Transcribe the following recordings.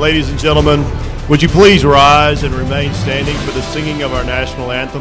Ladies and gentlemen, would you please rise and remain standing for the singing of our national anthem?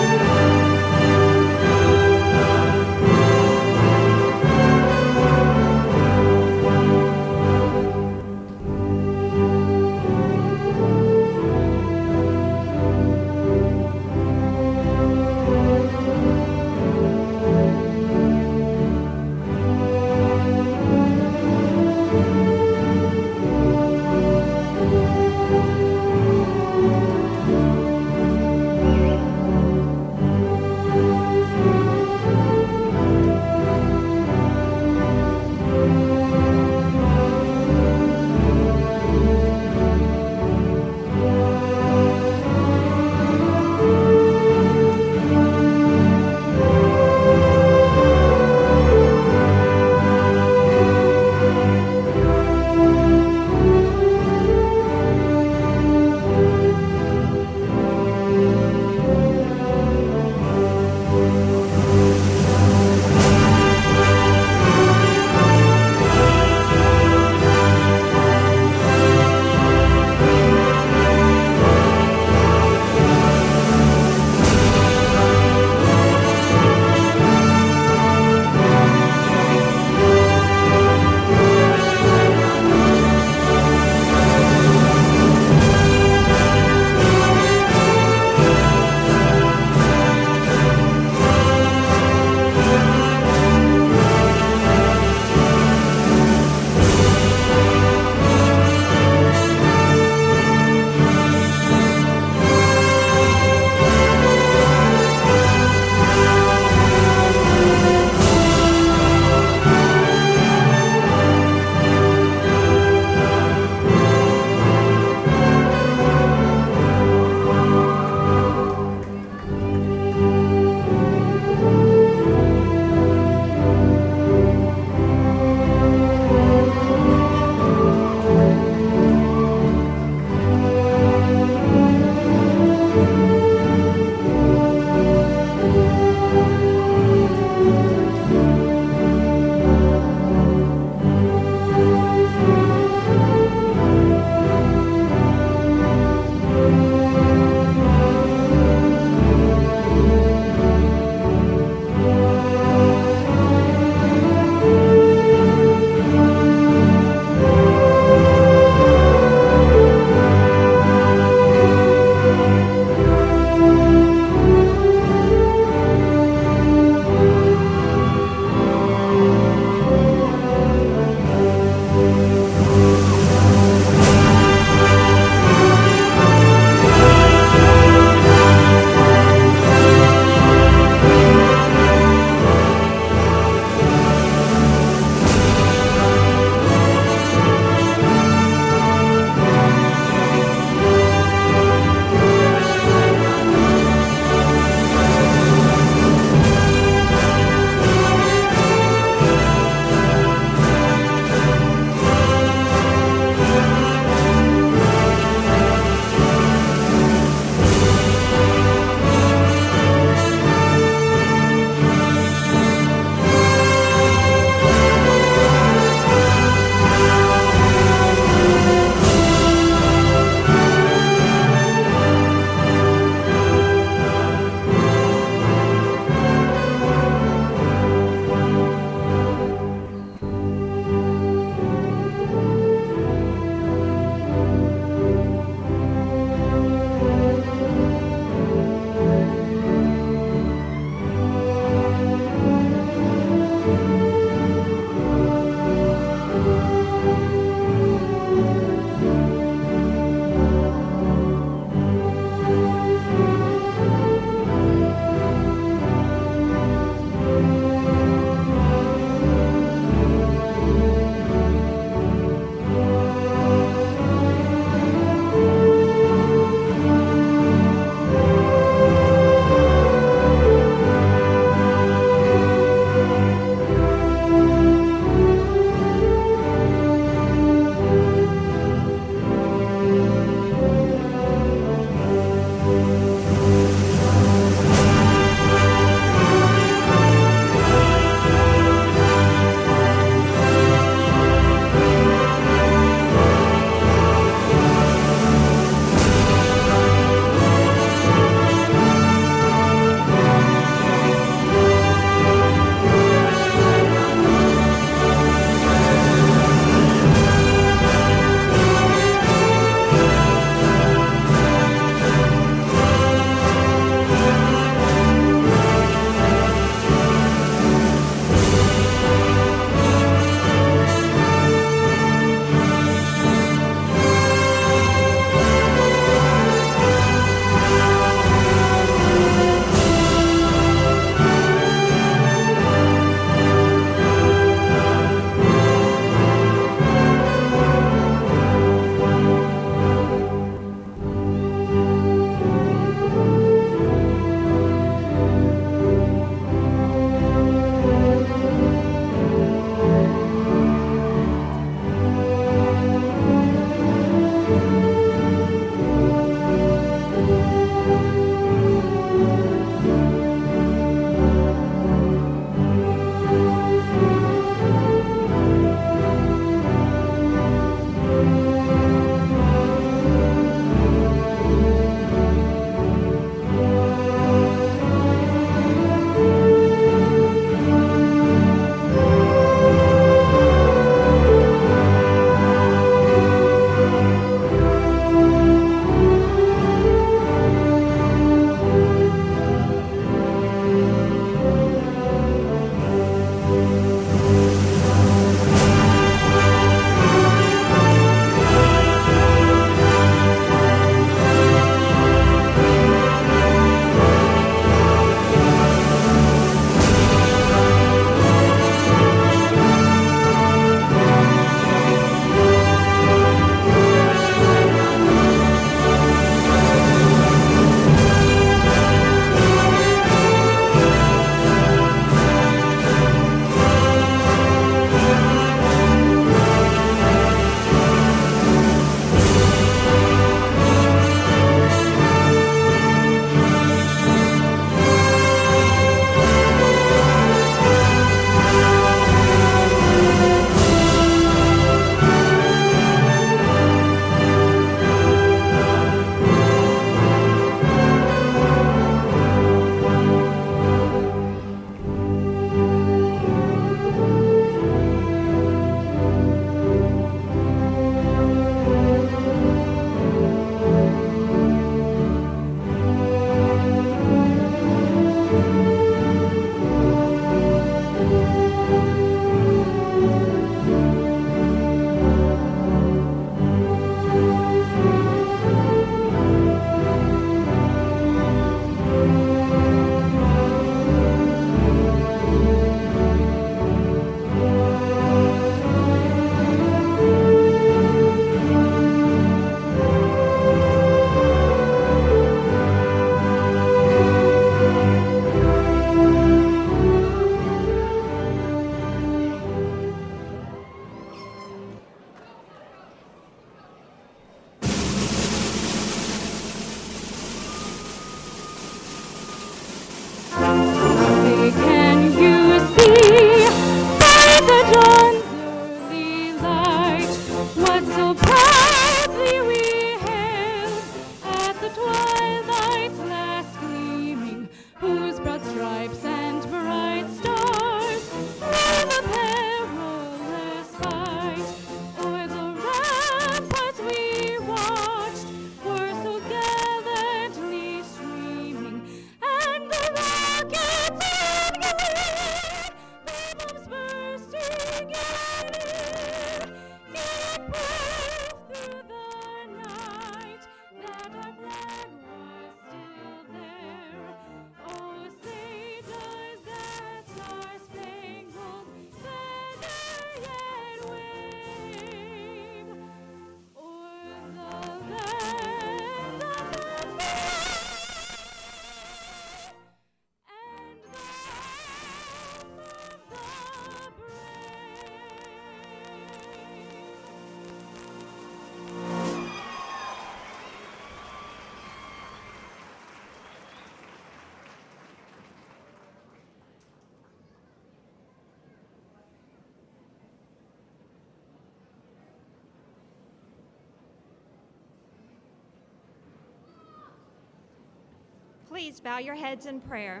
Please bow your heads in prayer.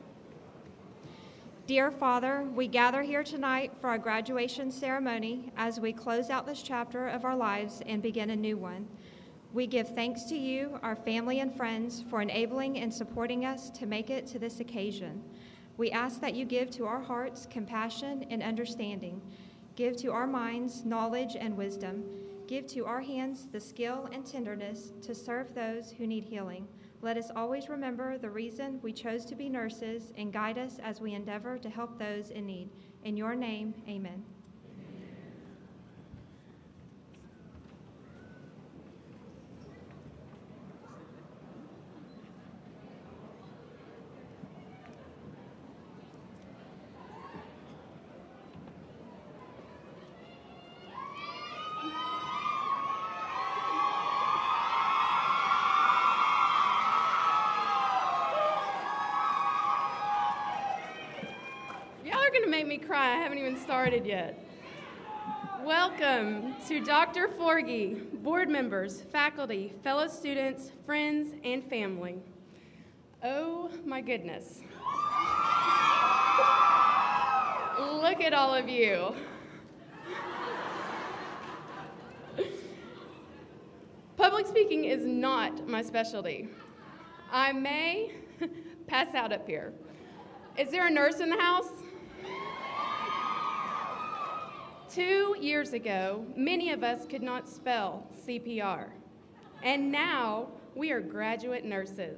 Dear Father, we gather here tonight for our graduation ceremony as we close out this chapter of our lives and begin a new one. We give thanks to you, our family and friends, for enabling and supporting us to make it to this occasion. We ask that you give to our hearts compassion and understanding. Give to our minds knowledge and wisdom. Give to our hands the skill and tenderness to serve those who need healing. Let us always remember the reason we chose to be nurses and guide us as we endeavor to help those in need. In your name, amen. Gonna make me cry. I haven't even started yet. Welcome to Dr. Forgy, board members, faculty, fellow students, friends, and family. Oh my goodness. Look at all of you. Public speaking is not my specialty. I may pass out up here. Is there a nurse in the house? 2 years ago, many of us could not spell CPR, and now we are graduate nurses.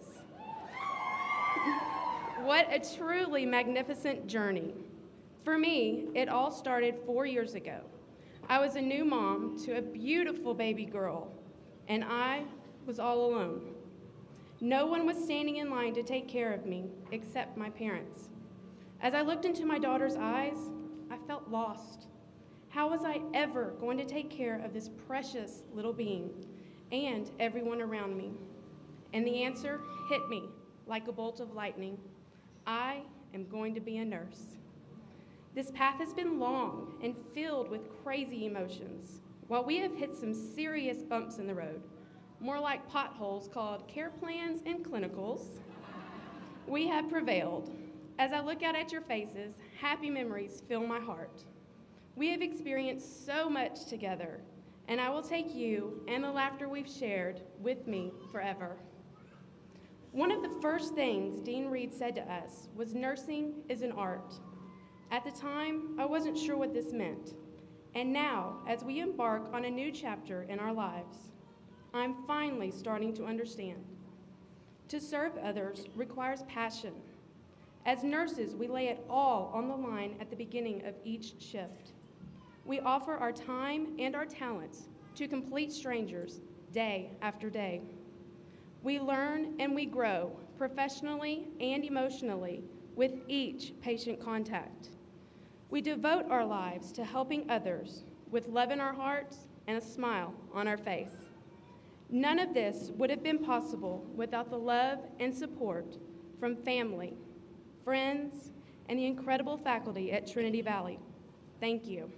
What a truly magnificent journey. For me, it all started 4 years ago. I was a new mom to a beautiful baby girl, and I was all alone. No one was standing in line to take care of me except my parents. As I looked into my daughter's eyes, I felt lost. How was I ever going to take care of this precious little being and everyone around me? And the answer hit me like a bolt of lightning. I am going to be a nurse. This path has been long and filled with crazy emotions. While we have hit some serious bumps in the road, more like potholes called care plans and clinicals, we have prevailed. As I look out at your faces, happy memories fill my heart. We have experienced so much together, and I will take you and the laughter we've shared with me forever. One of the first things Dean Reed said to us was nursing is an art. At the time, I wasn't sure what this meant. And now, as we embark on a new chapter in our lives, I'm finally starting to understand. To serve others requires passion. As nurses, we lay it all on the line at the beginning of each shift. We offer our time and our talents to complete strangers day after day. We learn and we grow professionally and emotionally with each patient contact. We devote our lives to helping others with love in our hearts and a smile on our face. None of this would have been possible without the love and support from family, friends, and the incredible faculty at Trinity Valley. Thank you.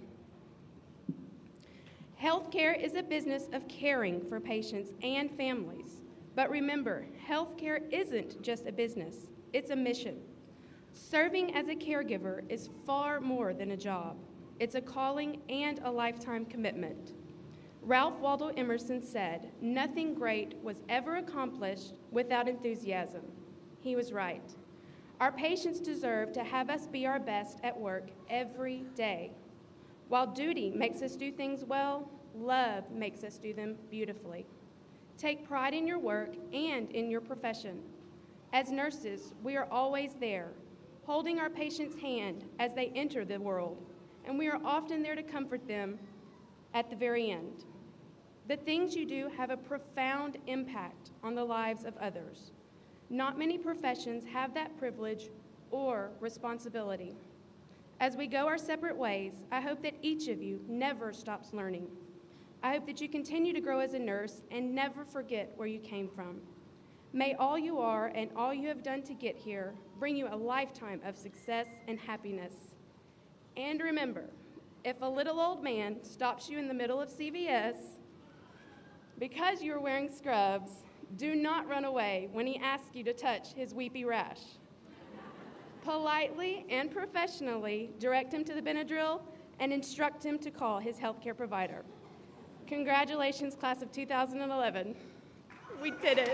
Healthcare is a business of caring for patients and families. But remember, healthcare isn't just a business, it's a mission. Serving as a caregiver is far more than a job. It's a calling and a lifetime commitment. Ralph Waldo Emerson said, "Nothing great was ever accomplished without enthusiasm." He was right. Our patients deserve to have us be our best at work every day. While duty makes us do things well, love makes us do them beautifully. Take pride in your work and in your profession. As nurses, we are always there, holding our patients' hand as they enter the world, and we are often there to comfort them at the very end. The things you do have a profound impact on the lives of others. Not many professions have that privilege or responsibility. As we go our separate ways, I hope that each of you never stops learning. I hope that you continue to grow as a nurse and never forget where you came from. May all you are and all you have done to get here bring you a lifetime of success and happiness. And remember, if a little old man stops you in the middle of CVS because you are wearing scrubs, do not run away when he asks you to touch his weepy rash. Politely and professionally direct him to the Benadryl and instruct him to call his healthcare provider. Congratulations, class of 2011. We did it.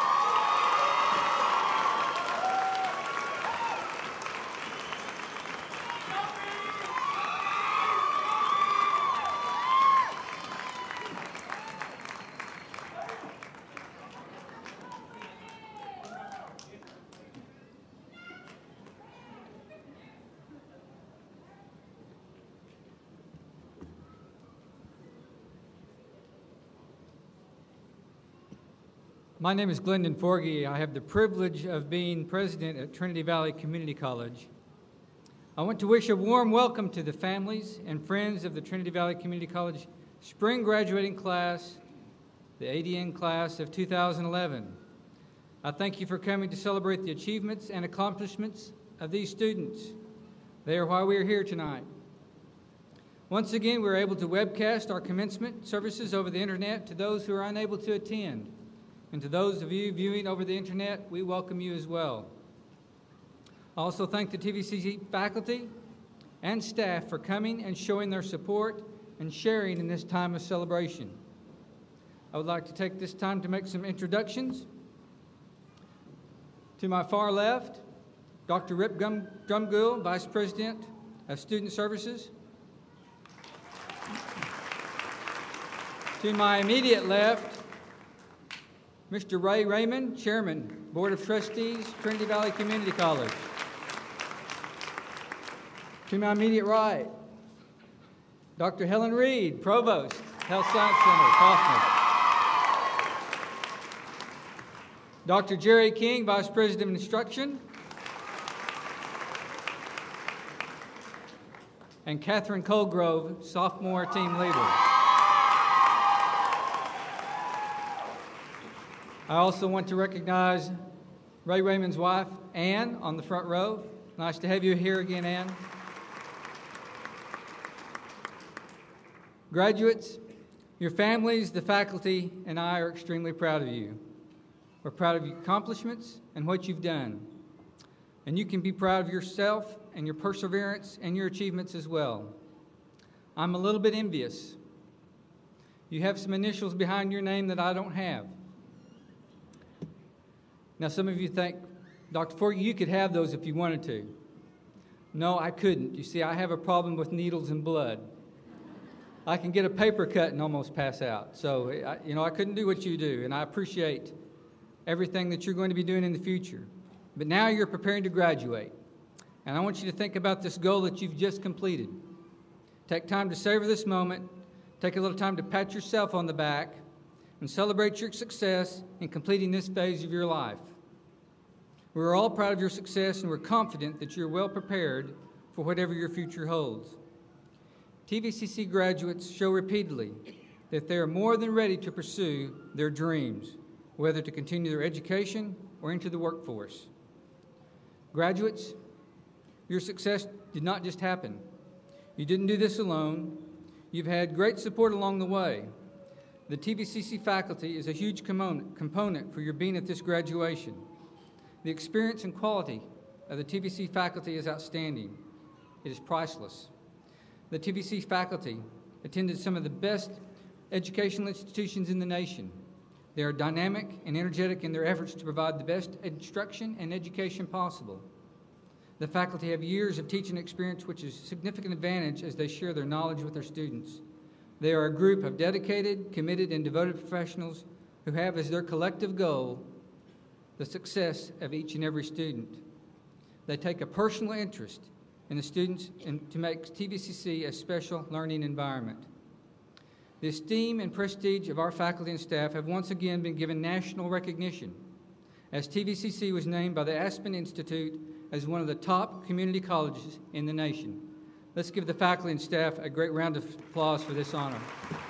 My name is Glendon Forgy. I have the privilege of being president at Trinity Valley Community College. I want to wish a warm welcome to the families and friends of the Trinity Valley Community College spring graduating class, the ADN class of 2011. I thank you for coming to celebrate the achievements and accomplishments of these students. They are why we are here tonight. Once again, we are able to webcast our commencement services over the internet to those who are unable to attend. And to those of you viewing over the internet, we welcome you as well. I also thank the TVCC faculty and staff for coming and showing their support and sharing in this time of celebration. I would like to take this time to make some introductions. To my far left, Dr. Rip Drumgoole, Vice President of Student Services. To my immediate left, Mr. Ray Raymond, Chairman, Board of Trustees, Trinity Valley Community College. To my immediate right, Dr. Helen Reed, Provost, Health Science Center, Kaufman. Dr. Jerry King, Vice President of Instruction. And Catherine Colgrove, Sophomore Team Leader. I also want to recognize Ray Raymond's wife, Ann, on the front row. Nice to have you here again, Ann. Graduates, your families, the faculty, and I are extremely proud of you. We're proud of your accomplishments and what you've done. And you can be proud of yourself and your perseverance and your achievements as well. I'm a little bit envious. You have some initials behind your name that I don't have. Now, some of you think, Dr. Forgy, you could have those if you wanted to. No, I couldn't. You see, I have a problem with needles and blood. I can get a paper cut and almost pass out. So, I couldn't do what you do, and I appreciate everything that you're going to be doing in the future. But now you're preparing to graduate, and I want you to think about this goal that you've just completed. Take time to savor this moment. Take a little time to pat yourself on the back and celebrate your success in completing this phase of your life. We're all proud of your success, and we're confident that you're well prepared for whatever your future holds. TVCC graduates show repeatedly that they are more than ready to pursue their dreams, whether to continue their education or into the workforce. Graduates, your success did not just happen. You didn't do this alone. You've had great support along the way. The TVCC faculty is a huge component for your being at this graduation. The experience and quality of the TVC faculty is outstanding. It is priceless. The TVC faculty attended some of the best educational institutions in the nation. They are dynamic and energetic in their efforts to provide the best instruction and education possible. The faculty have years of teaching experience, which is a significant advantage as they share their knowledge with their students. They are a group of dedicated, committed, and devoted professionals who have as their collective goal the success of each and every student. They take a personal interest in the students and to make TVCC a special learning environment. The esteem and prestige of our faculty and staff have once again been given national recognition, as TVCC was named by the Aspen Institute as one of the top community colleges in the nation. Let's give the faculty and staff a great round of applause for this honor.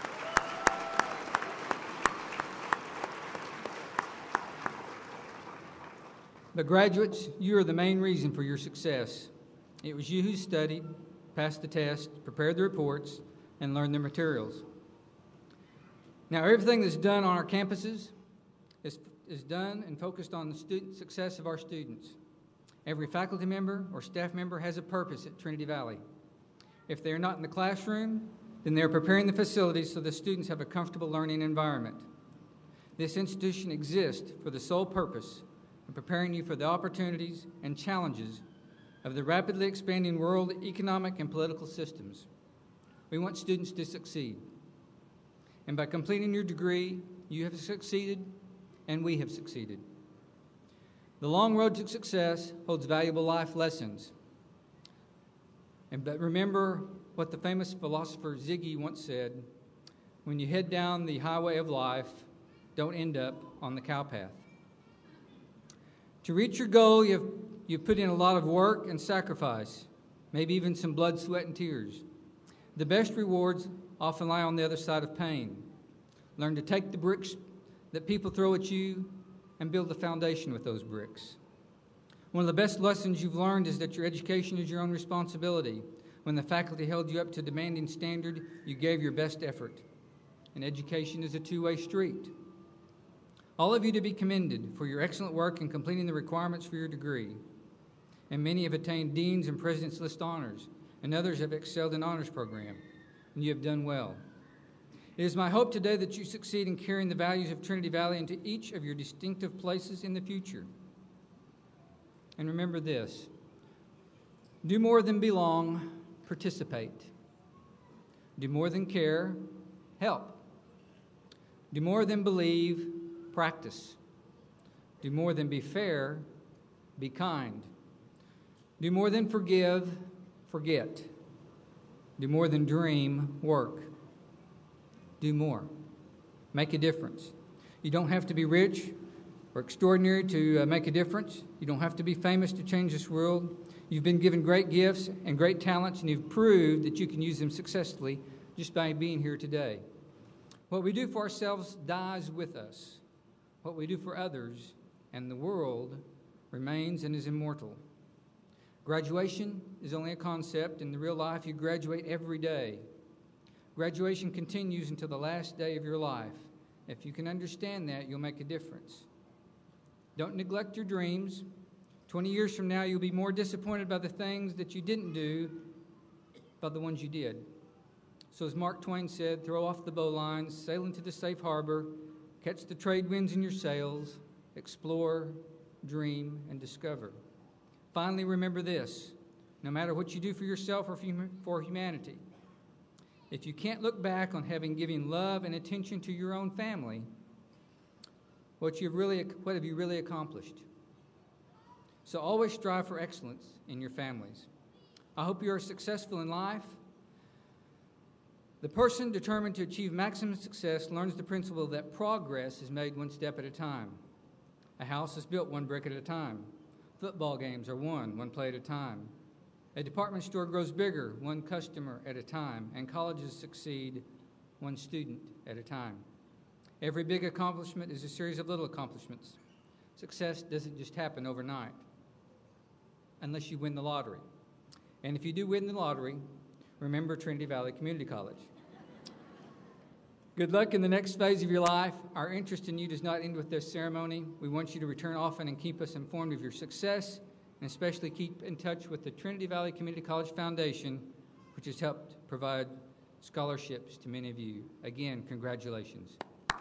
But graduates, you are the main reason for your success. It was you who studied, passed the test, prepared the reports, and learned the materials. Now, everything that's done on our campuses is done and focused on the student success of our students. Every faculty member or staff member has a purpose at Trinity Valley. If they are not in the classroom, then they are preparing the facilities so the students have a comfortable learning environment. This institution exists for the sole purpose of preparing you for the opportunities and challenges of the rapidly expanding world economic and political systems. We want students to succeed. And by completing your degree, you have succeeded and we have succeeded. The long road to success holds valuable life lessons. But remember what the famous philosopher Ziggy once said, when you head down the highway of life, don't end up on the cowpath. To reach your goal, you've put in a lot of work and sacrifice, maybe even some blood, sweat, and tears. The best rewards often lie on the other side of pain. Learn to take the bricks that people throw at you and build a foundation with those bricks. One of the best lessons you've learned is that your education is your own responsibility. When the faculty held you up to a demanding standard, you gave your best effort. And education is a two-way street. All of you to be commended for your excellent work in completing the requirements for your degree. And many have attained Dean's and President's List honors, and others have excelled in honors program, and you have done well. It is my hope today that you succeed in carrying the values of Trinity Valley into each of your distinctive places in the future. And remember this: do more than belong, participate. Do more than care, help. Do more than believe, practice. Do more than be fair, be kind. Do more than forgive, forget. Do more than dream, work. Do more. Make a difference. You don't have to be rich or extraordinary to make a difference. You don't have to be famous to change this world. You've been given great gifts and great talents, and you've proved that you can use them successfully just by being here today. What we do for ourselves dies with us. What we do for others and the world remains and is immortal. Graduation is only a concept. In the real life, you graduate every day. Graduation continues until the last day of your life. If you can understand that, you'll make a difference. Don't neglect your dreams. 20 years from now, you'll be more disappointed by the things that you didn't do by the ones you did. So as Mark Twain said, throw off the bowlines, sail into the safe harbor, catch the trade winds in your sails, explore, dream, and discover. Finally, remember this: no matter what you do for yourself or for humanity, if you can't look back on having given love and attention to your own family, what have you really accomplished? So always strive for excellence in your families. I hope you are successful in life. The person determined to achieve maximum success learns the principle that progress is made one step at a time. A house is built one brick at a time. Football games are won one play at a time. A department store grows bigger one customer at a time, and colleges succeed one student at a time. Every big accomplishment is a series of little accomplishments. Success doesn't just happen overnight, unless you win the lottery. And if you do win the lottery, remember Trinity Valley Community College. Good luck in the next phase of your life. Our interest in you does not end with this ceremony. We want you to return often and keep us informed of your success, and especially keep in touch with the Trinity Valley Community College Foundation, which has helped provide scholarships to many of you. Again, congratulations.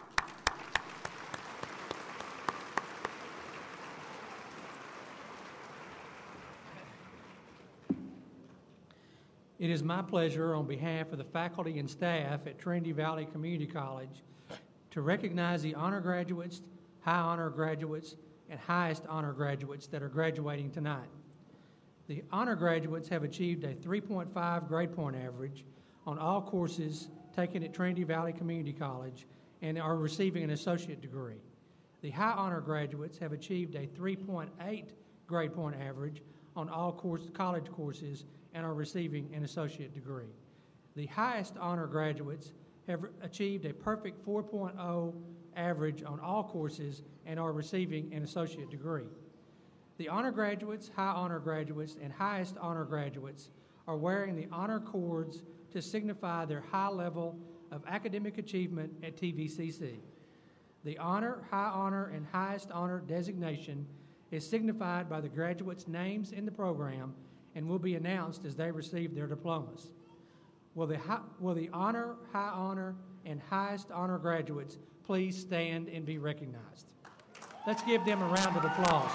It is my pleasure on behalf of the faculty and staff at Trinity Valley Community College to recognize the honor graduates, high honor graduates, and highest honor graduates that are graduating tonight. The honor graduates have achieved a 3.5 grade point average on all courses taken at Trinity Valley Community College and are receiving an associate degree. The high honor graduates have achieved a 3.8 grade point average on all college courses and are receiving an associate degree. The highest honor graduates have achieved a perfect 4.0 average on all courses and are receiving an associate degree. The honor graduates, high honor graduates, and highest honor graduates are wearing the honor cords to signify their high level of academic achievement at TVCC. The honor, high honor, and highest honor designation is signified by the graduates' names in the program and will be announced as they receive their diplomas. Will the honor, high honor, and highest honor graduates please stand and be recognized? Let's give them a round of applause.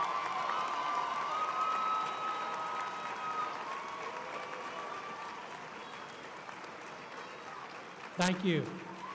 Thank you.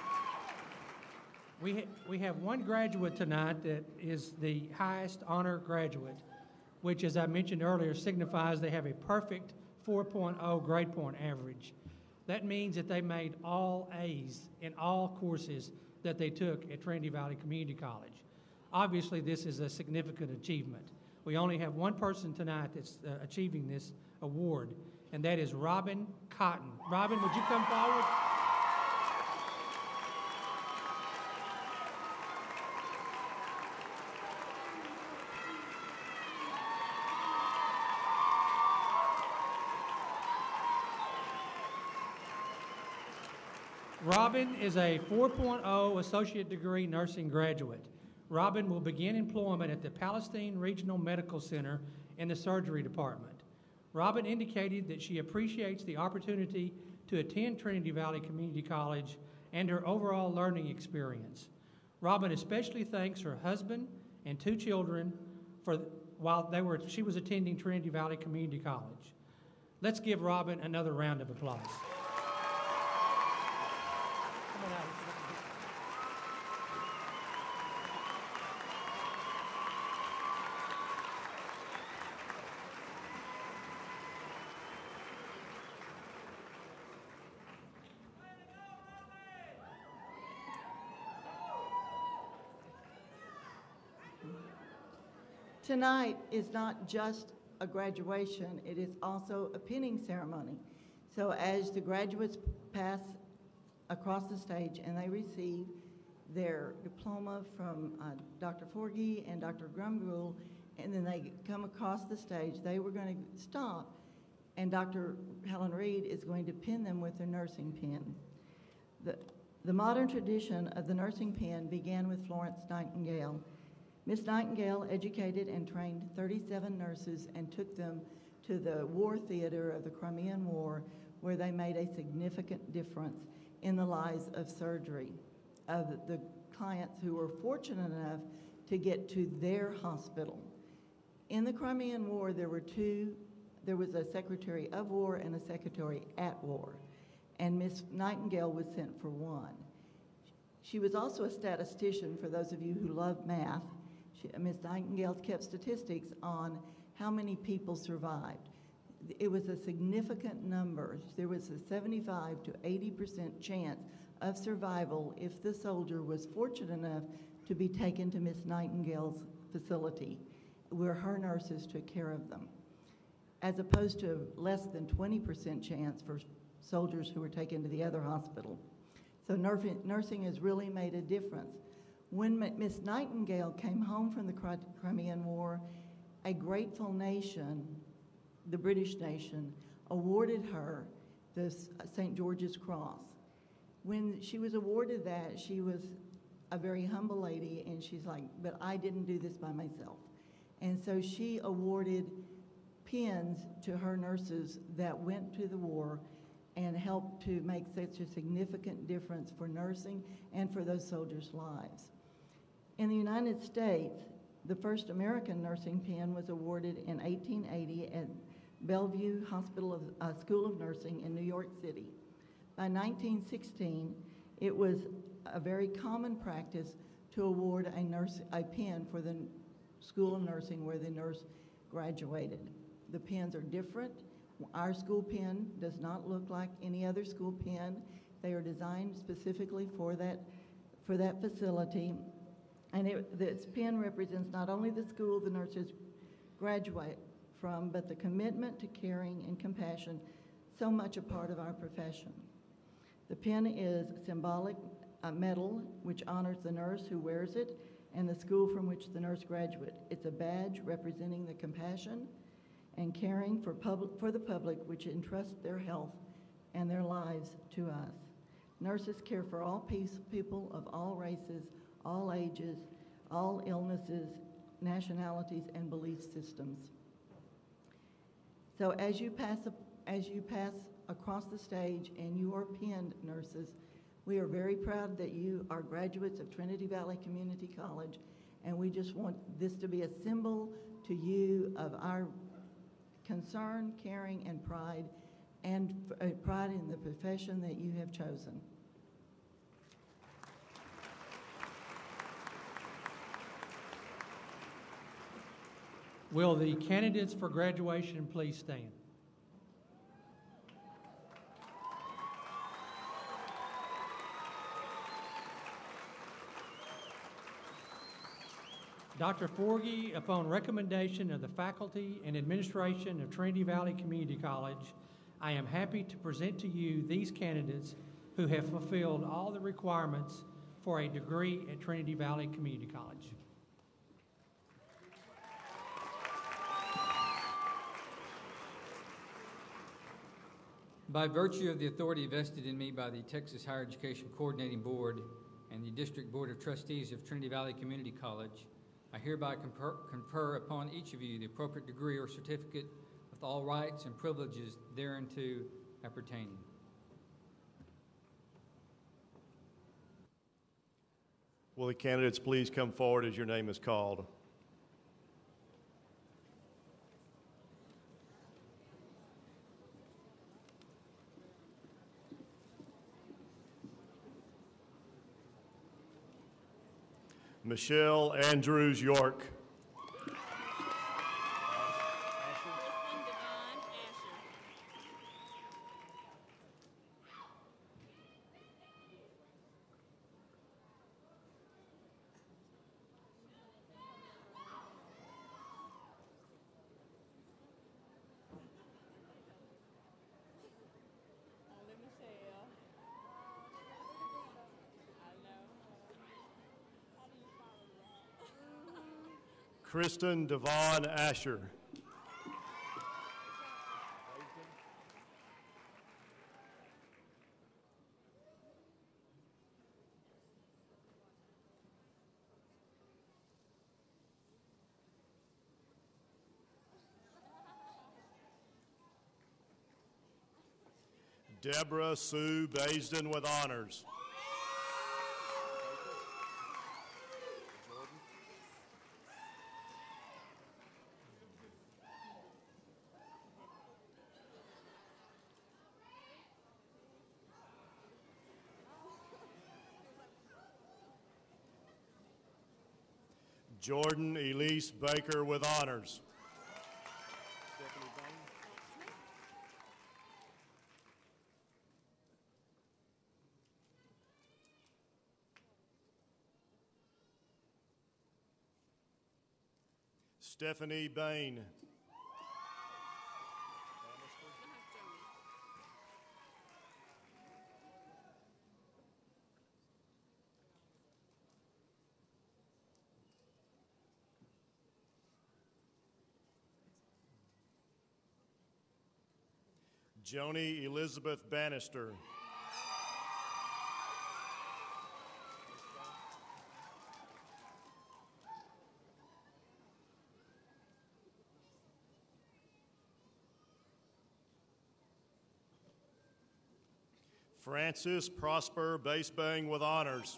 We have one graduate tonight that is the highest honor graduate, which, as I mentioned earlier, signifies they have a perfect 4.0 grade point average. That means that they made all A's in all courses that they took at Trinity Valley Community College. Obviously, this is a significant achievement. We only have one person tonight that's achieving this award, and that is Robin Cotton. Robin, would you come forward? Robin is a 4.0 associate degree nursing graduate. Robin will begin employment at the Palestine Regional Medical Center in the surgery department. Robin indicated that she appreciates the opportunity to attend Trinity Valley Community College and her overall learning experience. Robin especially thanks her husband and 2 children while she was attending Trinity Valley Community College. Let's give Robin another round of applause. Tonight is not just a graduation, it is also a pinning ceremony. So as the graduates pass across the stage and they receive their diploma from Dr. Forgy and Dr. Grumbrule, and then they come across the stage, they were going to stop, and Dr. Helen Reed is going to pin them with their nursing pin. The modern tradition of the nursing pin began with Florence Nightingale. Miss Nightingale educated and trained 37 nurses and took them to the war theater of the Crimean War, where they made a significant difference in the lives of surgery, of the clients who were fortunate enough to get to their hospital. In the Crimean War, there was a Secretary of War and a Secretary at War, and Miss Nightingale was sent for one. She was also a statistician, for those of you who love math. Miss Nightingale kept statistics on how many people survived. It was a significant number. There was a 75 to 80% chance of survival if the soldier was fortunate enough to be taken to Miss Nightingale's facility, where her nurses took care of them, as opposed to less than 20% chance for soldiers who were taken to the other hospital. So nursing has really made a difference. When Miss Nightingale came home from the Crimean War, a grateful nation, the British nation, awarded her the St. George's Cross. When she was awarded that, she was a very humble lady, and she's like, but I didn't do this by myself. And so she awarded pins to her nurses that went to the war and helped to make such a significant difference for nursing and for those soldiers' lives. In the United States, the first American nursing pin was awarded in 1880 at Bellevue School of Nursing in New York City. By 1916, it was a very common practice to award a pin for the School of Nursing where the nurse graduated. The pins are different. Our school pin does not look like any other school pin. They are designed specifically for that facility. And this pin represents not only the school the nurses graduate from, but the commitment to caring and compassion, so much a part of our profession. The pin is symbolic medal, which honors the nurse who wears it and the school from which the nurse graduated. It's a badge representing the compassion and caring for the public, which entrusts their health and their lives to us. Nurses care for all people of all races, all ages, all illnesses, nationalities, and belief systems. So as you pass across the stage and you are pinned, nurses, we are very proud that you are graduates of Trinity Valley Community College, and we just want this to be a symbol to you of our concern, caring, and pride in the profession that you have chosen. Will the candidates for graduation please stand? Dr. Forgy, upon recommendation of the faculty and administration of Trinity Valley Community College, I am happy to present to you these candidates who have fulfilled all the requirements for a degree at Trinity Valley Community College. By virtue of the authority vested in me by the Texas Higher Education Coordinating Board and the District Board of Trustees of Trinity Valley Community College, I hereby confer upon each of you the appropriate degree or certificate with all rights and privileges thereunto appertaining. Will the candidates please come forward as your name is called? Michelle Andrews York. Kristen Devon Asher. Deborah Sue Baisden with honors. Jordan Elise Baker with honors. Stephanie Bain. Joni Elizabeth Bannister. Francis Prosper Basebang with honors.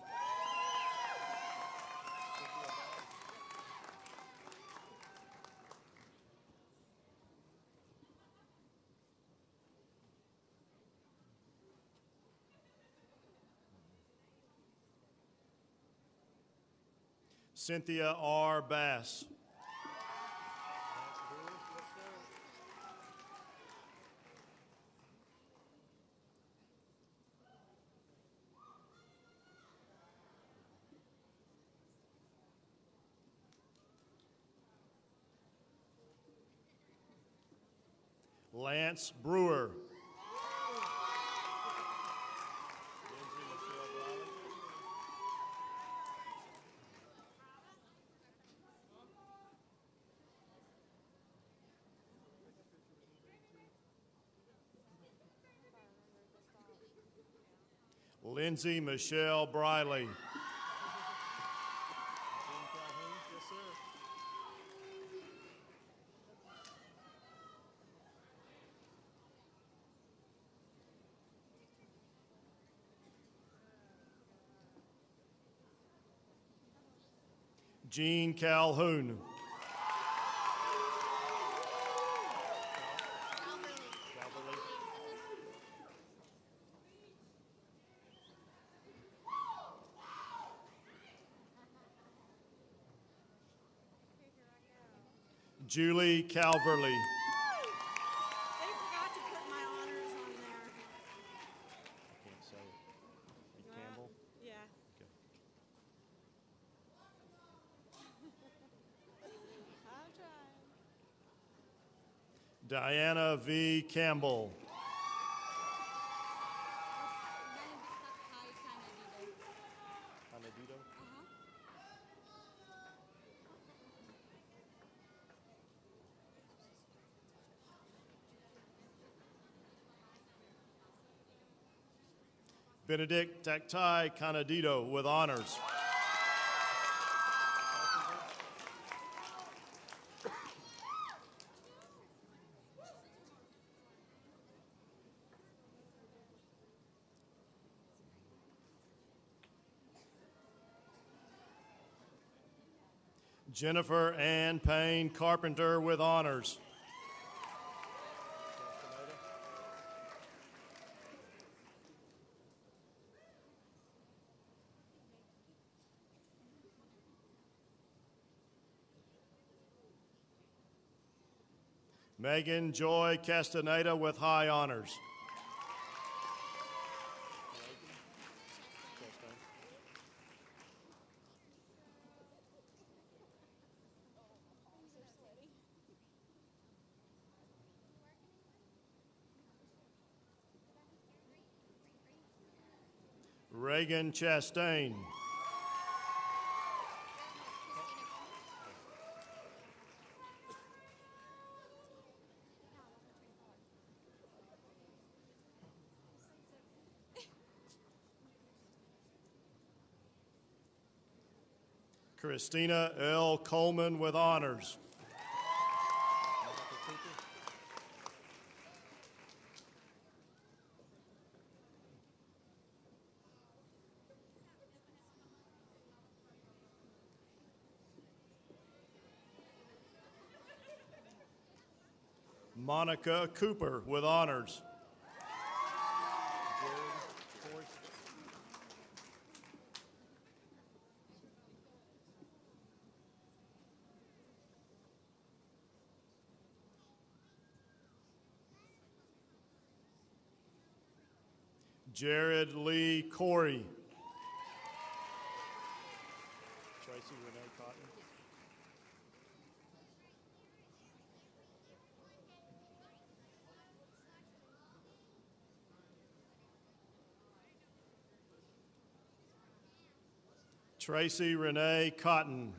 Cynthia R. Bass. Lance Brewer. Lindsay Michelle Briley. Jean Calhoun. Julie Calverley. They forgot to put my honors on there. I can't say it. Campbell? Yeah. Okay. I'll try. Diana V. Campbell. Canadito? Benedict Tactai Canadito with honors. Jennifer Ann Payne Carpenter with honors. Megan Joy Castaneda with high honors. Reagan Chastain. Christina L. Coleman with honors. Monica Cooper with honors. Jared Lee Corey. Tracy Renee Cotton. Tracy Renee Cotton.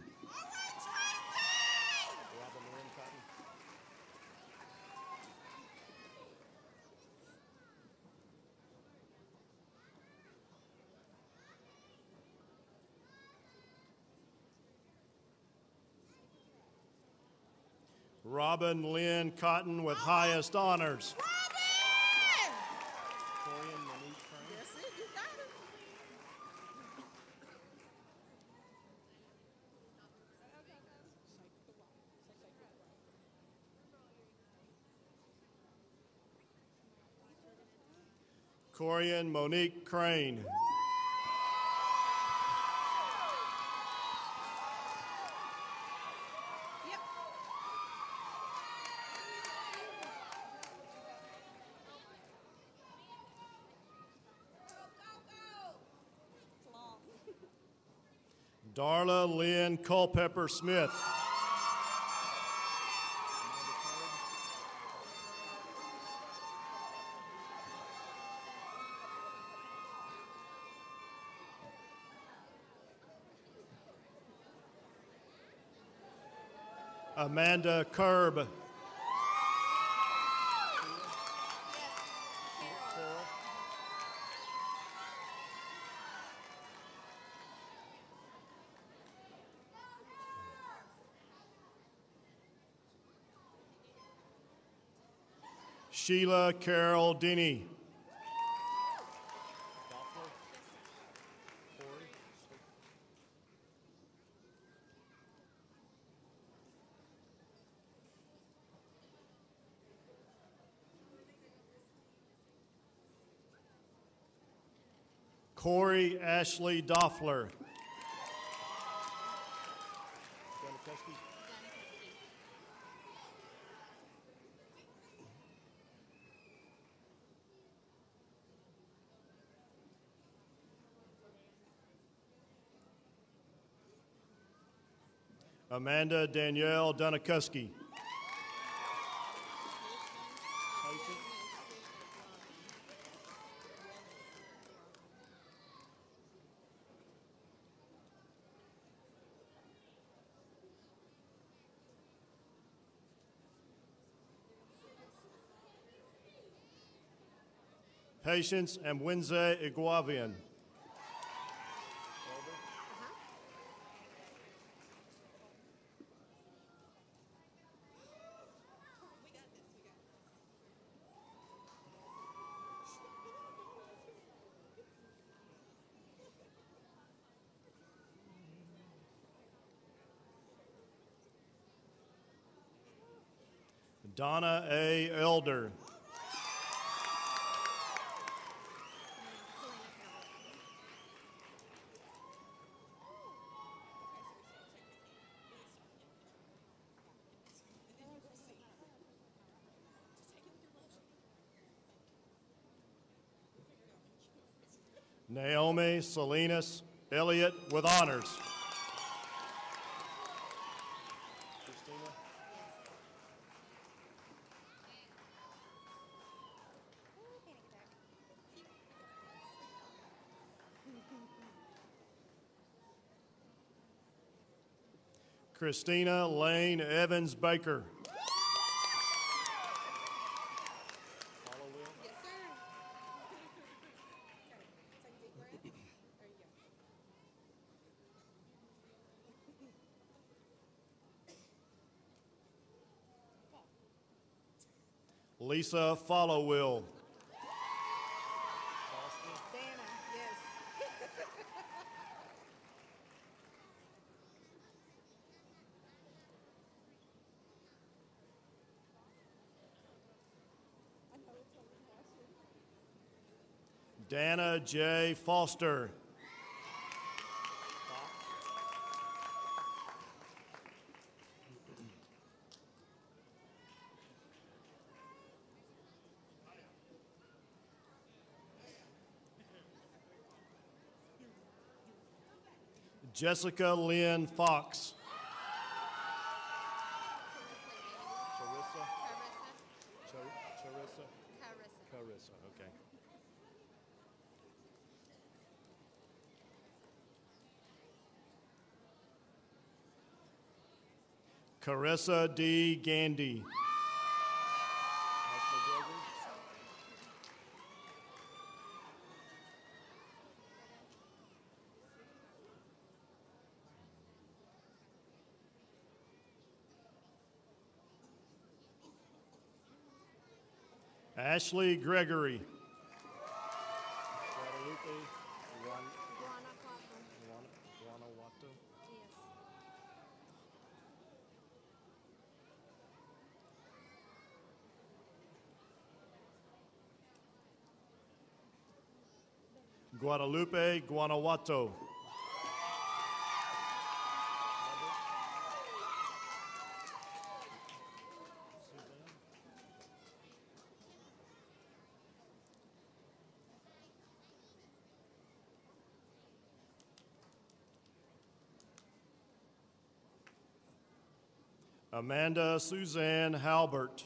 Robin Lynn Cotton with highest honors. Corian Monique Crane. Darla Lynn Culpepper Smith. Amanda Kerb. Sheila Carol Denny. Corey Ashley Doffler. Amanda Danielle Dunikuski. Patience and Winze Iguavian. Donna A. Elder. Naomi Salinas Elliott with honors. Christina Lane Evans Baker. Lisa Followill. Dana, yes. Dana J. Foster. Jessica Lynn Fox. Carissa, okay. Carissa D. Gandy. Ashley Gregory. Guadalupe Guanajuato. Amanda Suzanne Halbert.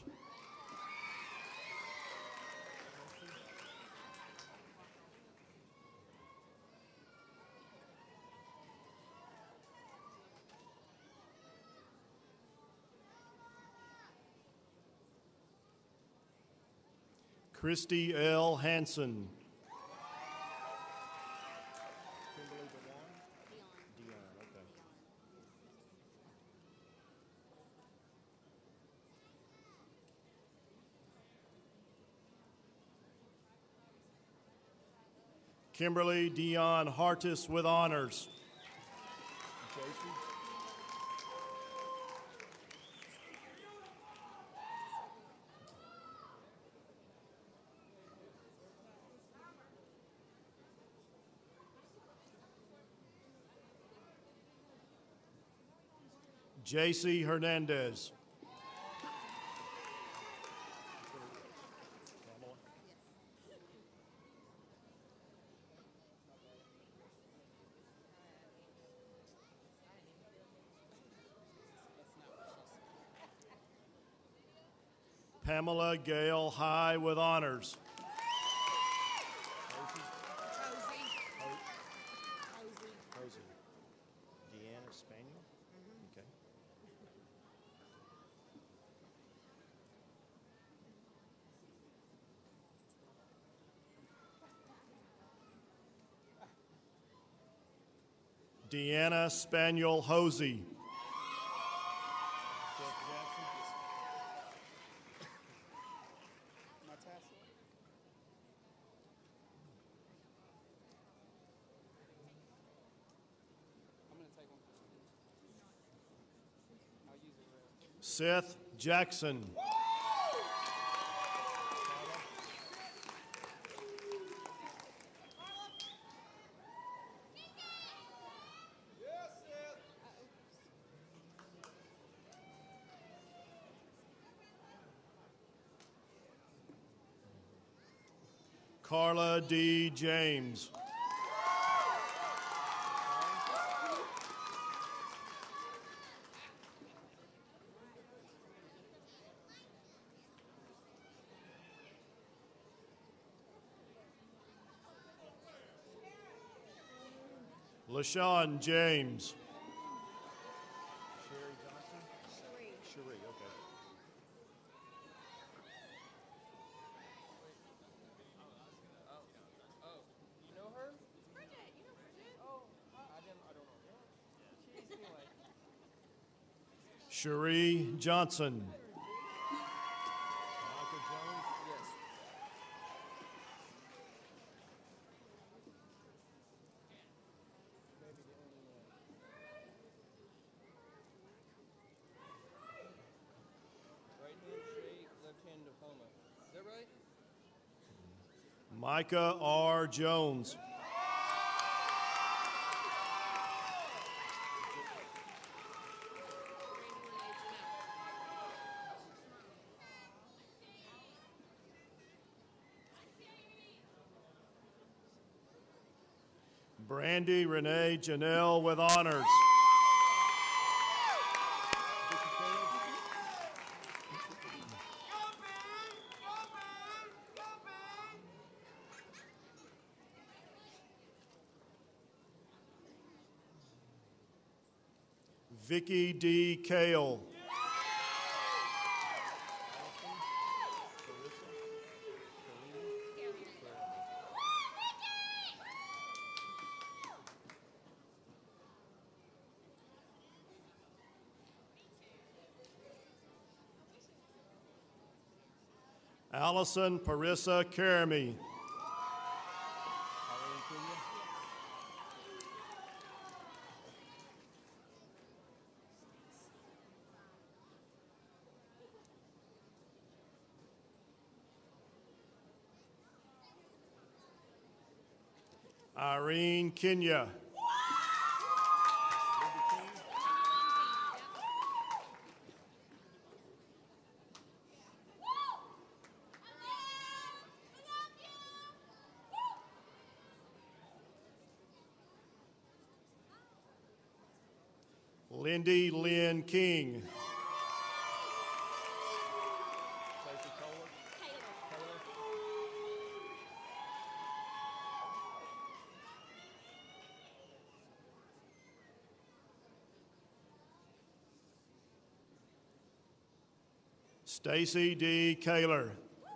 Christy L. Hansen. Kimberly Dion Hartis with honors. JC Hernandez. Pamela Gale High with honors. Hosey. Deanna Spaniel? Okay. Deanna Spaniel Hosey. Seth Jackson. Carla D. James. LaShawn James. Sherry Johnson? Cherie, okay. You know her? Bridget, you know Bridget? Oh, I don't know. She's like... Cherie Johnson. Michael Jones? Yes. Maybe the only one. Right hand straight, left hand diploma. Is that right? Micah R. Jones. Brandy Renee Janelle with honors. Vicky D. Kale. Allison Parissa Caramy. Irene Kenya. Lindy Lynn King. Stacy D. Kaler.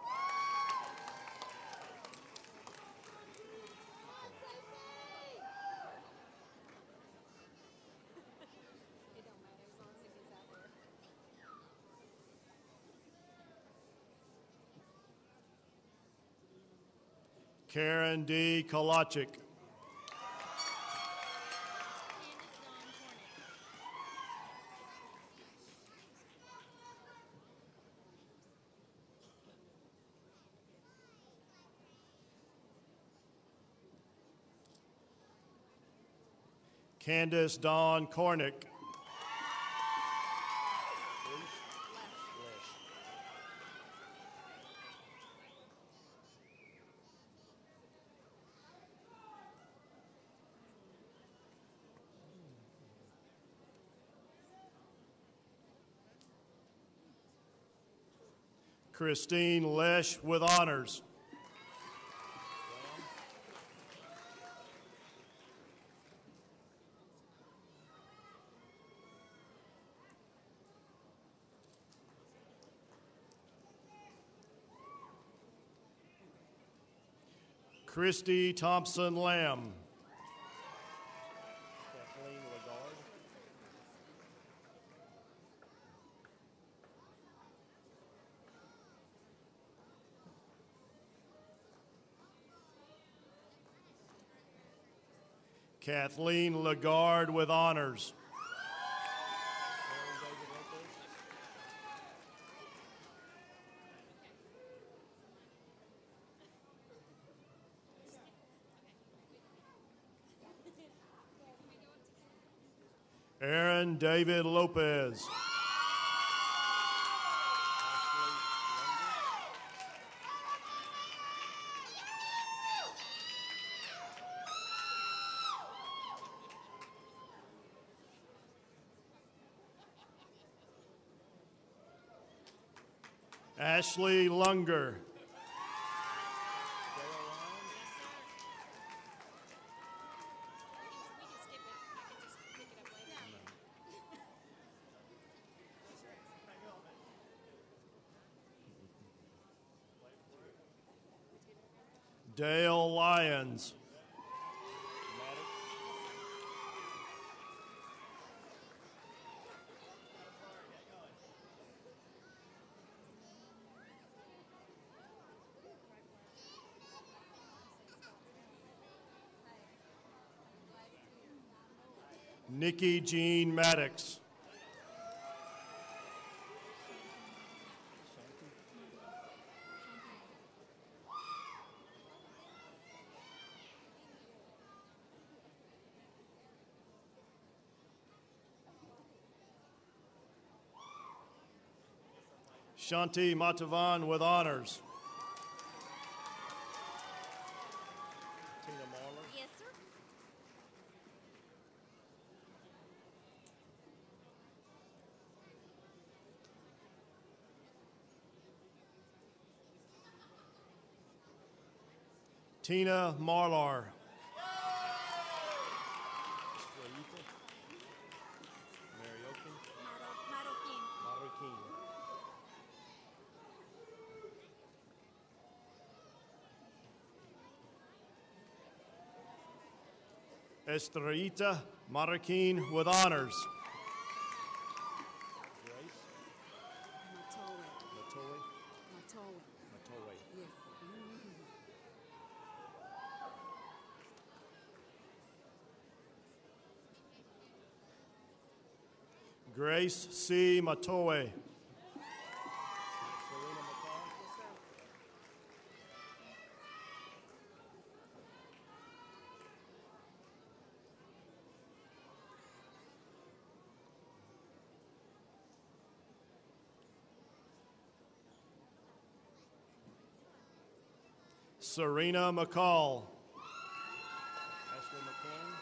Karen D. Kolachik. Candace Dawn Cornick. Christine Lesh with honors. Christy Thompson Lamb. Kathleen Lagarde with honors. Aaron David Lopez. Ashley Lunger. Dale Lyons. Nikki Jean Maddox. Shanti Matavan with honors. Tina Marler. Yes, sir. Tina Marlar. Estrellita Marroquin with honors. Grace. Matoe. Yes. Grace C. Matoe. Serena McCall. Ashley McClain.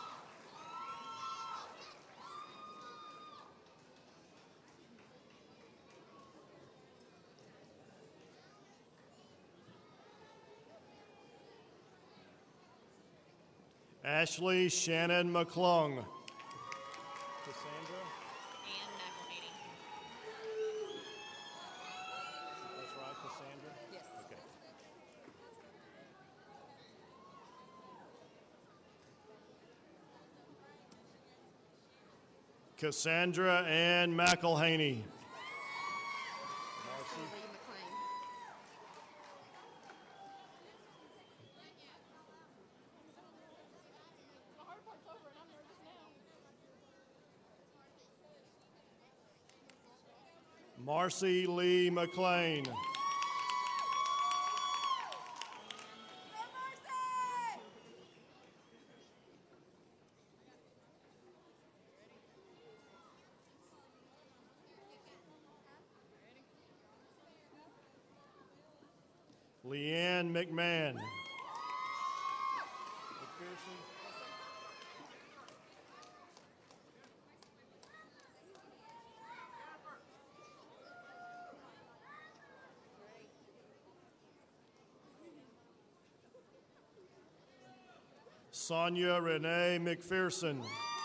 Ashley Shannon McClung. Cassandra. And McElhaney. That's right, Cassandra? Yes. Okay. Cassandra Ann McElhaney. Marcy Lee McLean. The hard part's over and I'm nervous now. Marcy Lee McLean. Leanne McMahon. McPherson. Sonia Renee McPherson.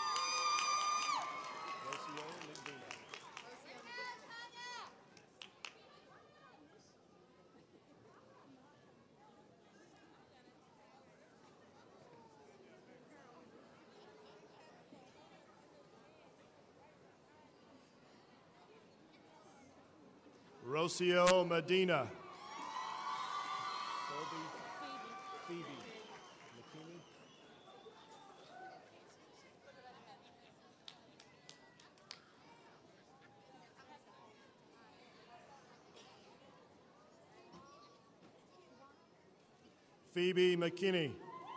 Rocio Medina. Phoebe McKinney. Phoebe McKinney.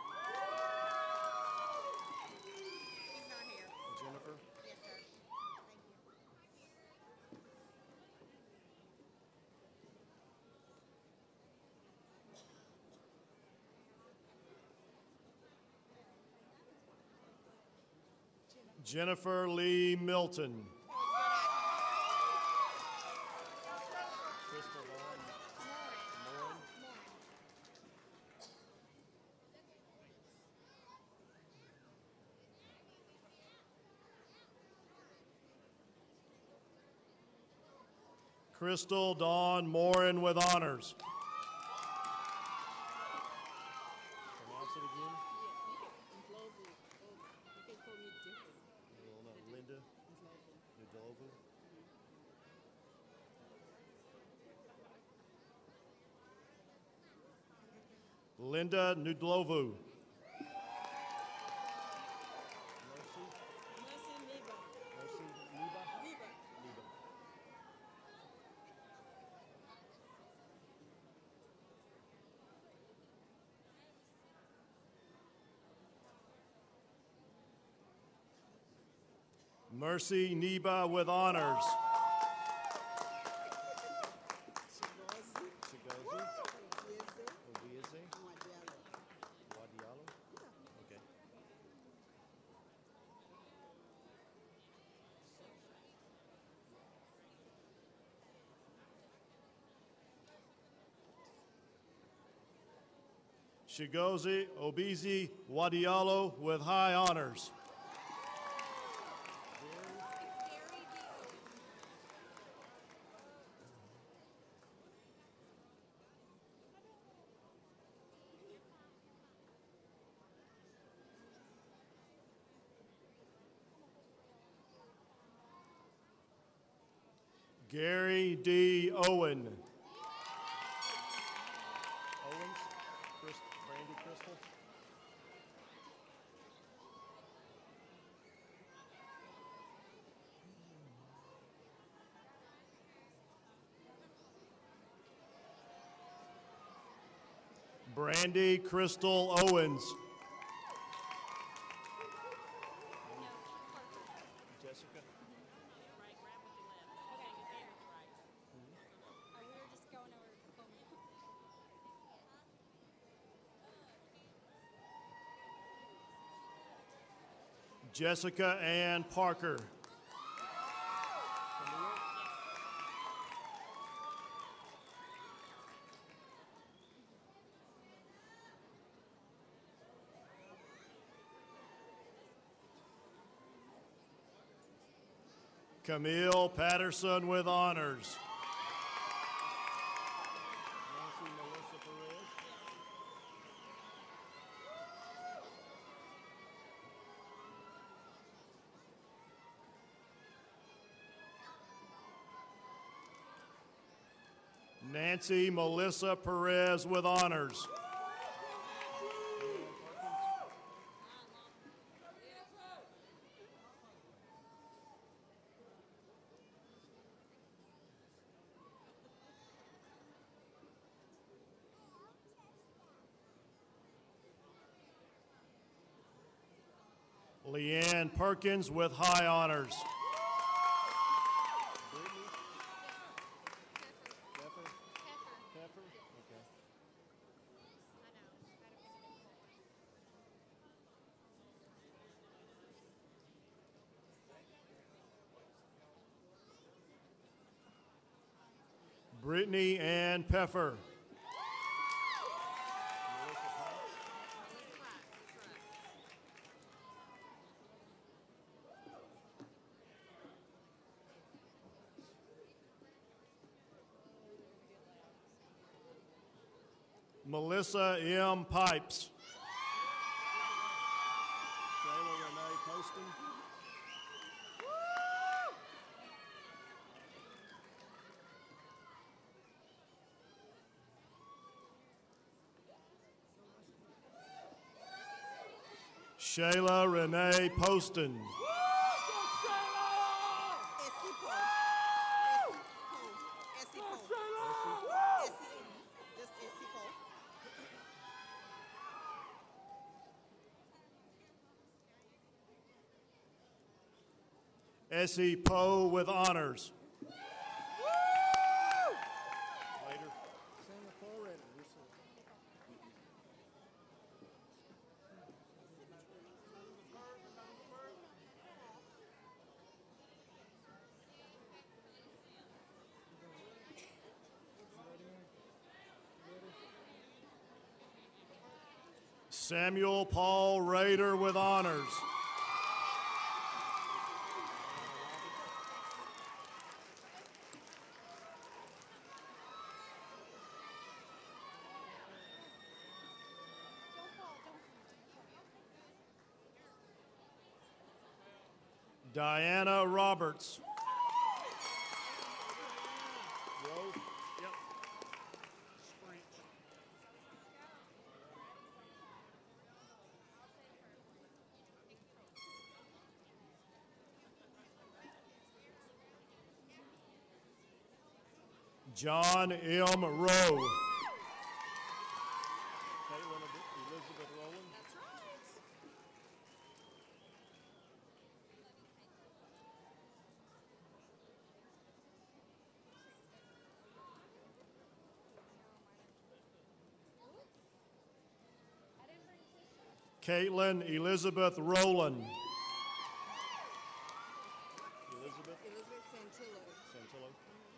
He's not here. Jennifer. Yes, sir. Jennifer Lee Milton. Crystal Vaughn. Morin. Crystal Dawn Morin with honors. Pronounce it again. Linda Nudlovu. Linda Nudlovu. Mercy Neba. Mercy Neba with honors. Chigozi. Obieze. Wadialo. Okay. Chigozi Obizi Wadialo with high honors. Gary D. Owen. Owens? Brandy Crystal? Brandy Crystal Owens. Jessica? Jessica Ann Parker. Camille Patterson with honors. Nancy Melissa Perez. Nancy Melissa Perez with honors. Leanne Perkins with high honors. Brittany Ann Peffer. Melissa M. Pipes. Shayla Renee Poston. Shayla Renee Poston. Essie Poe with honors. Later. Samuel Paul Rader with honors. Diana Roberts. Yep. John M. Rowe. Caitlin Elizabeth Rowland. That's right. Caitlin Elizabeth Rowland. Elizabeth Santillo. Santillo.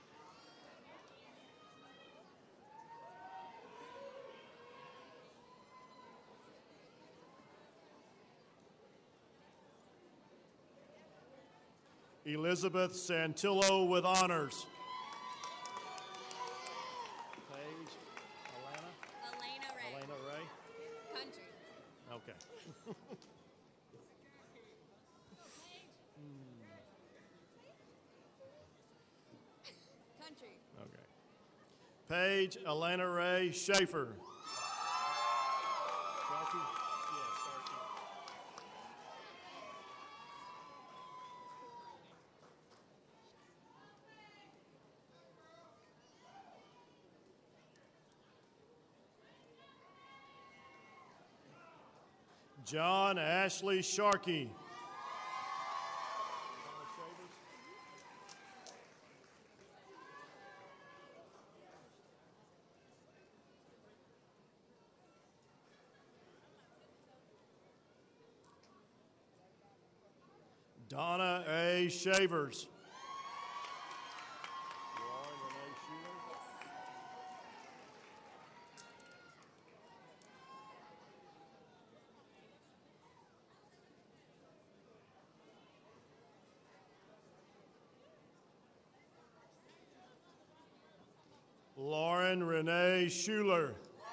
Elizabeth Santillo with honors. Paige, Elena Ray. Elena Ray. Country. Okay. Country. Okay. Paige Elena Ray Schaefer. Sharkey? Yes, Sharkey. John Ashley Sharkey. Donna A. Shavers. Lauren Renee Schuler. Lauren Renee Schuler.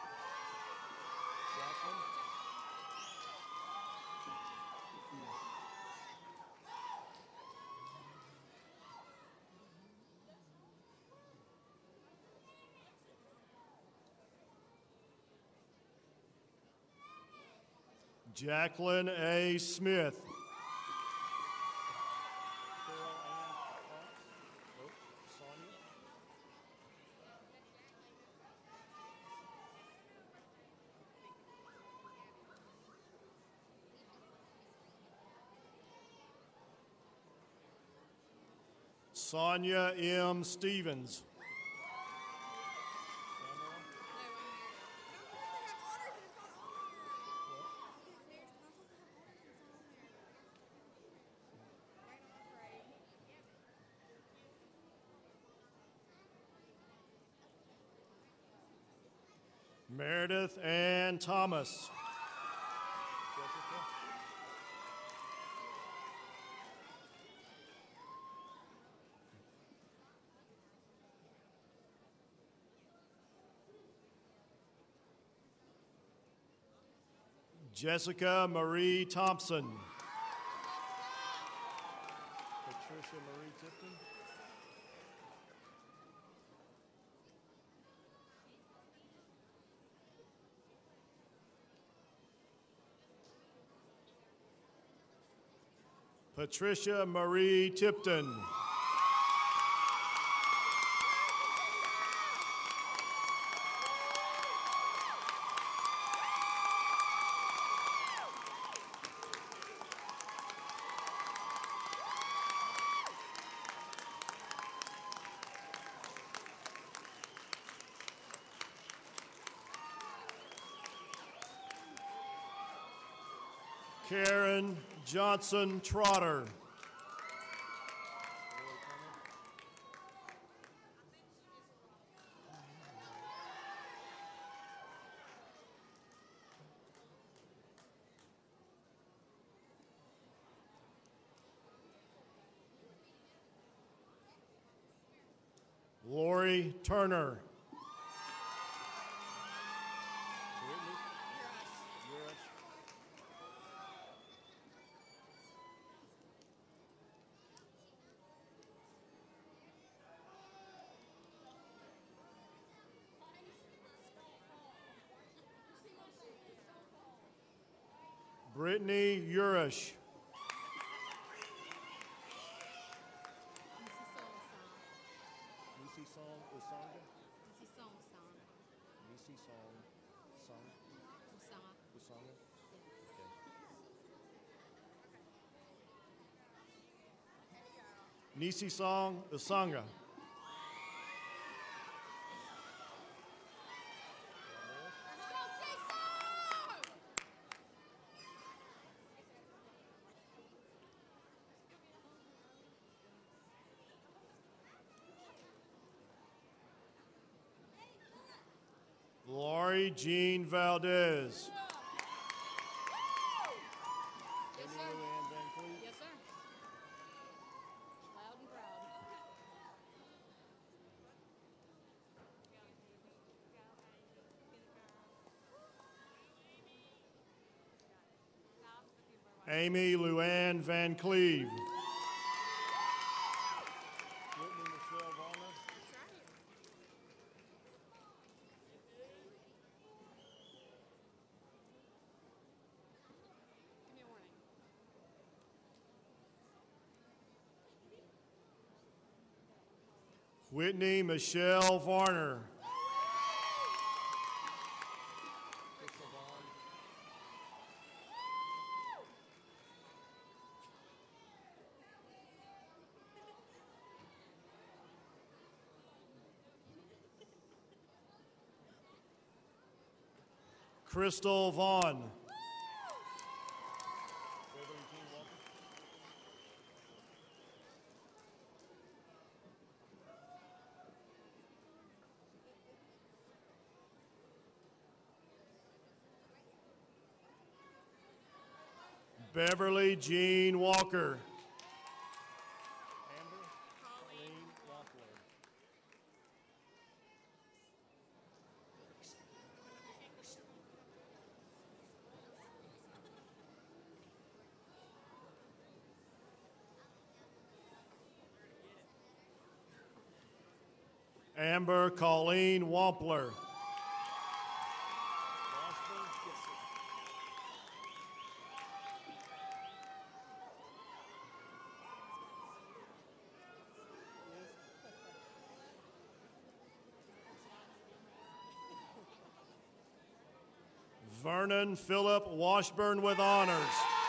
Jacqueline A. Smith. Sonia M. Stevens. Meredith Ann Thomas. Jessica Marie Thompson. Patricia Marie Tipton. Patricia Marie Tipton. Karen Johnson Trotter. Lori Turner. Brittany Urish. Nisi Song Usanga? Nisi Song Song. Nisi Song Song? Usanga. Usanga? Okay. Nisi Song Usanga. Lori Jean Valdez. Yes, sir. Yes, sir. Loud and proud. Amy Luann Van Cleve. Whitney Michelle Varner. Give me a warning. Whitney Michelle Varner. Crystal Vaughn. Beverly Jean Walker. Amber Colleen Wampler. Amber Colleen Wampler. Vernon Philip Washburn with honors.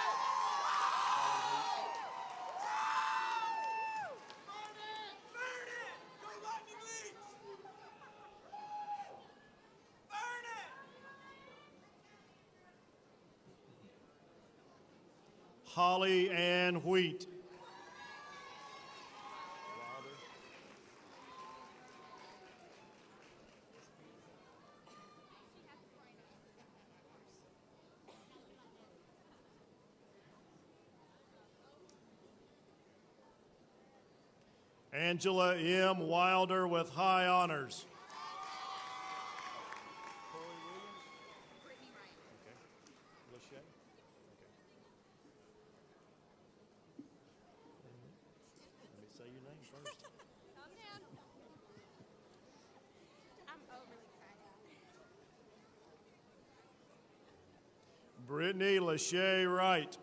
Holly Ann Wheat. Angela M. Wilder with high honors. Corey Williams. Brittany Wright. Okay. Lachey. first. Calm down. I'm overly excited. Brittany Lachey Wright.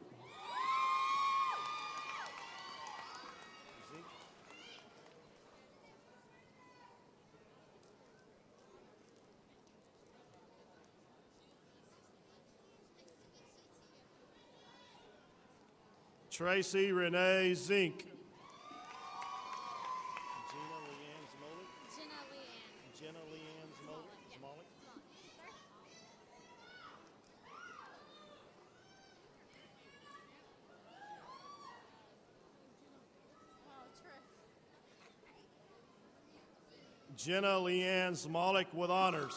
Tracy Renee Zink. Gina Leanne Zmolik. Jenna Leanne. Jenna Leanne Zmolik. Yeah. Zmolik. Jenna Leanne Zmolik with honors.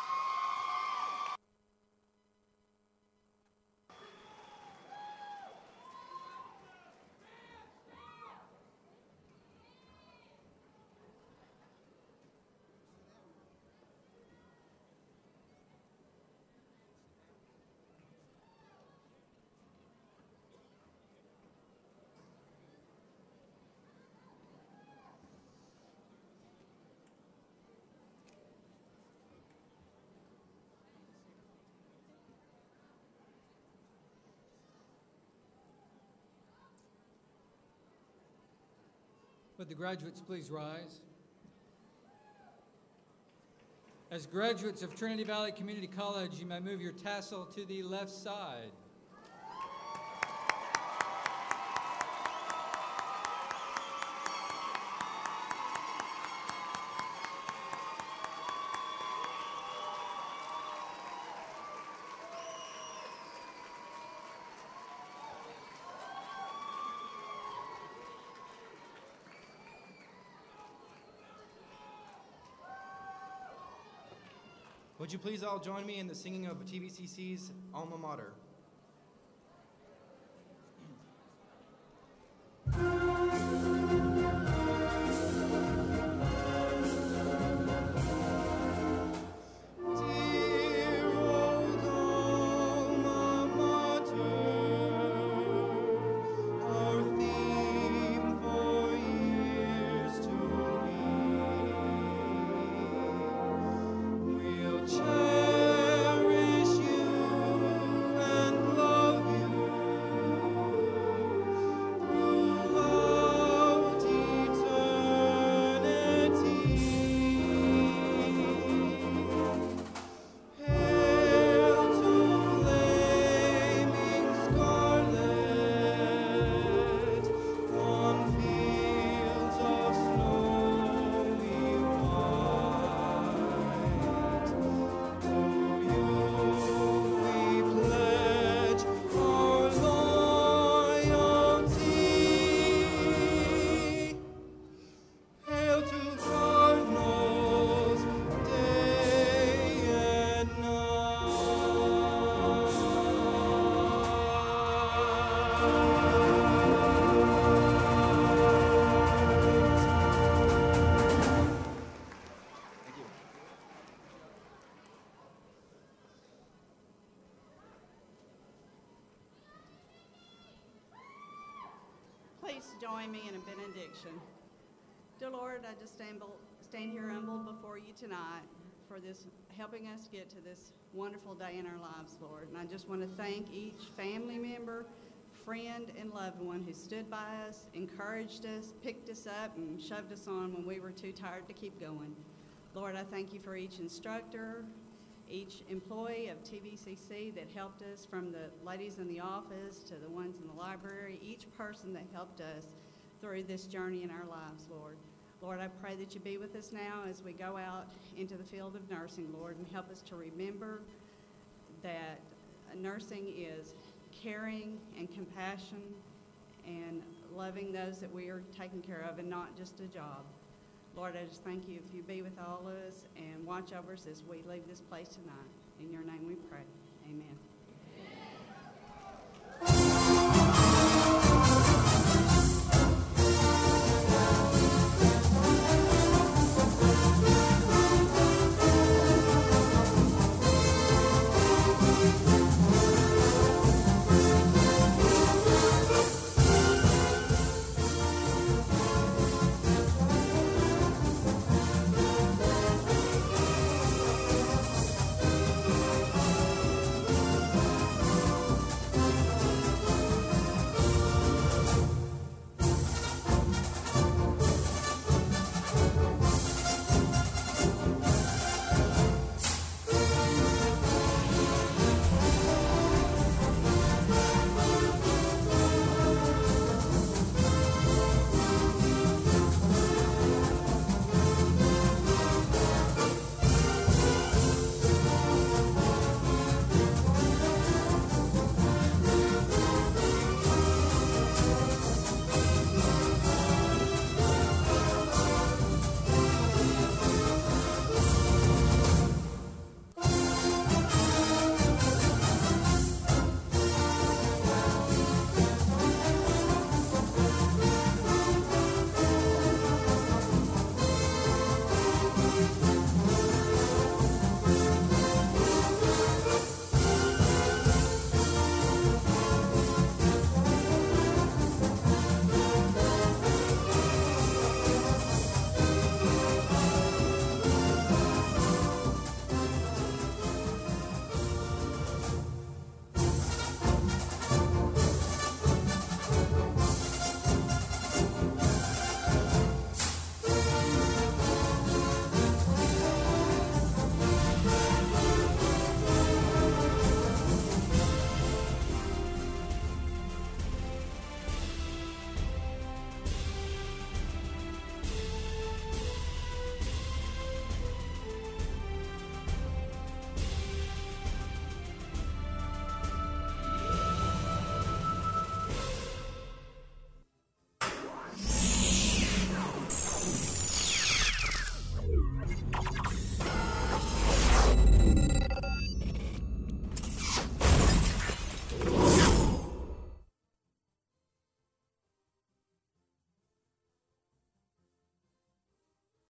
Would the graduates please rise? As graduates of Trinity Valley Community College, you may move your tassel to the left side. Would you please all join me in the singing of TVCC's Alma Mater? Please join me in a benediction. Dear Lord, I just stand here humbled before you tonight for this, helping us get to this wonderful day in our lives, Lord. And I just want to thank each family member, friend, and loved one who stood by us, encouraged us, picked us up, and shoved us on when we were too tired to keep going. Lord, I thank you for each instructor, each employee of TVCC that helped us, from the ladies in the office to the ones in the library, each person that helped us through this journey in our lives, Lord. Lord, I pray that you be with us now as we go out into the field of nursing, Lord, and help us to remember that nursing is caring and compassion and loving those that we are taking care of, and not just a job. Lord, I just thank you if you be with all of us and watch over us as we leave this place tonight. In your name we pray. Amen.